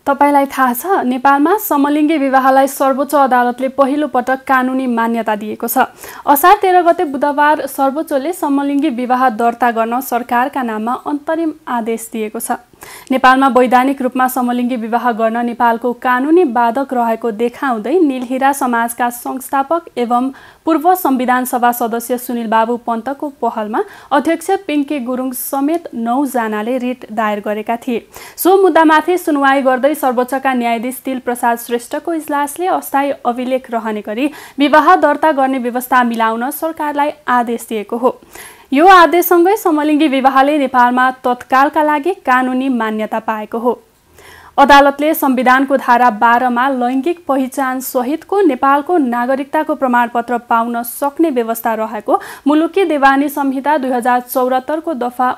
तपाईलाई थाहा छ नेपालमा समलिङ्गी विवाहलाई सर्वोच्च अदालतले पहिलो पटक कानुनी मान्यता दिएको छ। असार 13 गते बुधबार सर्वोच्चले समलिङ्गी विवाह दर्ता गर्न सरकारका नाममा अन्तरिम आदेश दिएको छ। नेपालमा वैधानिक रूपमा समलिङ्गी विवाह गर्न नेपालको कानुनी बाधक रहेको देखाउँदै नीलहीरा समाजका संस्थापक एवं पूर्व संविधान सभा सदस्य सुनिल बाबु पन्तको पहलमा अध्यक्ष पिङ्के गुरुङ समेत 9 जनाले रिट दायर गरेका थिए। सो मुद्दामाथि सुनवाई गर्दै सर्वोच्चका न्यायाधीश तिल प्रसाद श्रेष्ठको इजलासले अस्थायी अभिलेख रहने गरी विवाह दर्ता गर्ने व्यवस्था मिलाउन सरकारलाई आदेश दिएको हो। यो आदेशसँगै समलिङ्गी विवाहले नेपालमा तत्कालका लागि कानुनी मान्यता पाएको हो। अदालतले संविधानको धारा 12 मा लैङ्गिक पहिचान सहितको नेपालको नागरिकताको प्रमाणपत्र पाउन सक्ने व्यवस्था रहेको मुलुकी देवानी संहिता 2074 को दफा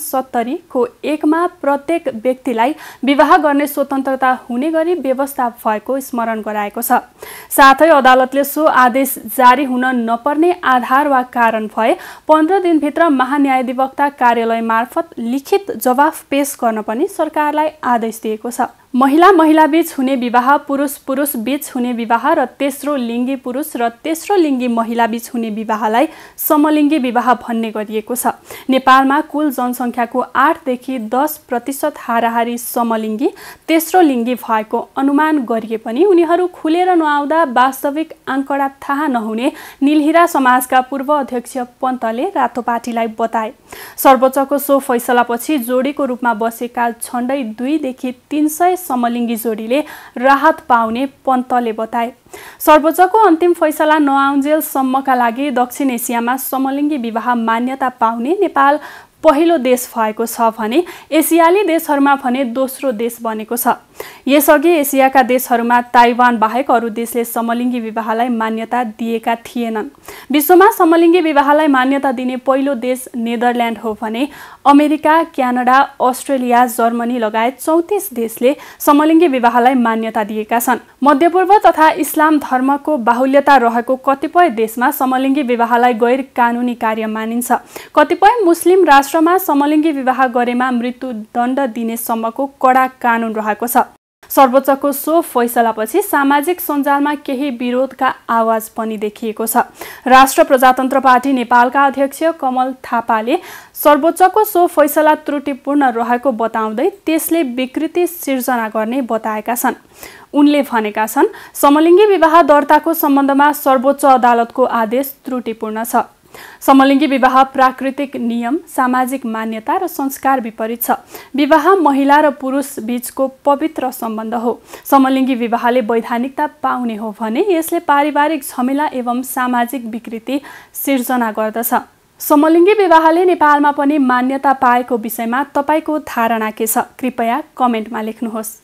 69 को 1 मा प्रत्येक व्यक्तिलाई विवाह गर्ने स्वतन्त्रता हुने गरी व्यवस्था भएको स्मरण गराएको छ। साथै अदालतले सो आदेश जारी हुन नपर्ने आधार वा कारण भए 15 दिनभित्र महान्यायाधिवक्ता कार्यालय मार्फत लिखित जवाफ पेश गर्न पनि सरकारलाई आदेश दिएको छ। महिला बीच हुने विवाह, पुरुष बीच हुने विवाह र तेस्रो लिङ्गी पुरुष र तेस्रो लिङ्गी महिला बीच हुने विवाहलाई समलिङ्गी विवाह भन्ने गरिएको छ। नेपालमा कुल जनसङ्ख्याको 8 देखि 10% हाराहारी समलिङ्गी तेस्रो लिङ्गी भएको अनुमान गरिए पनि उनीहरू खुलेर नआउँदा वास्तविक आंकडा थाहा नहुने नीलहीरा समाजका पूर्व अध्यक्ष पन्तले रातोपाटीलाई बताए। सर्वोच्चको सो फैसलापछि जोडीको रूपमा बसेका झण्डै 2 देखि 300 समलिङ्गी जोडीले राहत पाउने पन्तले बताए। सर्वोच्चको अन्तिम फैसला नआउन्जेलसम्मका लागि दक्षिण एसियामा समलिङ्गी विवाह मान्यता पाउने नेपाल पहिलो देश भएको छ भने एसियाली देशहरूमा भने दोस्रो देश बनेको छ। यसअघि एसियाका देशहरूमा ताइवान बाहेक अरू देशले समलिङ्गी विवाहलाई मान्यता दिएका थिएनन्। विश्वमा समलिङ्गी विवाहलाई मान्यता दिने पहिलो देश नेदरल्यान्ड हो भने अमेरिका, क्यानाडा, अस्ट्रेलिया, जर्मनी लगायत 34 देशले समलिङ्गी विवाहलाई मान्यता दिएका छन्। मध्यपूर्व तथा इस्लाम धर्मको बाहुल्यता रहेको कतिपय देशमा समलिङ्गी विवाहलाई गैर कानुनी कार्य मानिन्छ। कतिपय मुस्लिम राष्ट्रमा समलिङ्गी विवाह गरेमा मृत्युदण्ड दिने सम्मको कडा कानुन रहेको छ। सर्वोच्चको सो फैसलापछि सामाजिक सञ्जालमा केही विरोधका आवाज पनि देखिएको छ। राष्ट्र प्रजातन्त्र पार्टी नेपालका अध्यक्ष कमल थापाले सर्वोच्चको सो फैसला त्रुटिपूर्ण रहेको बताउँदै त्यसले विकृति सिर्जना गर्ने बताएका छन्। उनले भनेका छन्, समलिङ्गी विवाह दर्ताको सम्बन्धमा सर्वोच्च अदालतको आदेश त्रुटिपूर्ण छ। समलिङ्गी विवाह प्राकृतिक नियम, सामाजिक मान्यता र संस्कार विपरीत छ। विवाह महिला र पुरुष बीचको पवित्र सम्बन्ध हो। समलिङ्गी विवाहले वैधानिकता पाउने हो भने यसले पारिवारिक झमेला एवं सामाजिक विकृति सिर्जना गर्दछ। समलिङ्गी विवाहले नेपालमा पनि मान्यता पाएको विषयमा तपाईको धारणा के छ? कृपया कमेन्टमा लेख्नुहोस्।